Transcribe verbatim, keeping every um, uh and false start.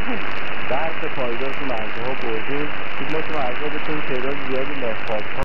برق پایدار تو مرزها بردیم. ما تو مرزها بتونیم تعداد زیادی لاح‌باف‌ها